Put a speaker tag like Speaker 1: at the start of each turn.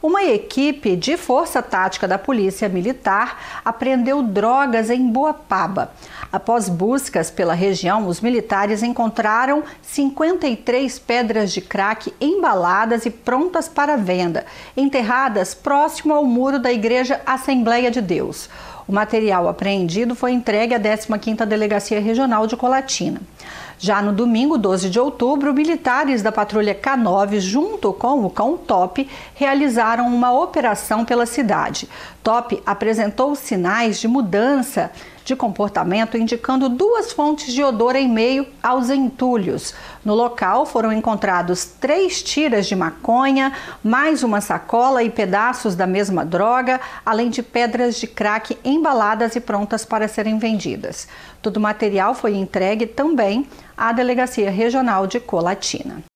Speaker 1: Uma equipe de força tática da Polícia Militar apreendeu drogas em Boapaba. Após buscas pela região, os militares encontraram 53 pedras de crack embaladas e prontas para venda, enterradas próximo ao muro da Igreja Assembleia de Deus. O material apreendido foi entregue à 15ª Delegacia Regional de Colatina. Já no domingo, 12 de outubro, militares da patrulha K9, junto com o cão Top, realizaram uma operação pela cidade. Top apresentou sinais de mudança de comportamento, indicando 2 fontes de odor em meio aos entulhos. No local foram encontrados 3 tiras de maconha, mais uma sacola e pedaços da mesma droga, além de pedras de crack embaladas e prontas para serem vendidas. Todo o material foi entregue também à Delegacia Regional de Colatina.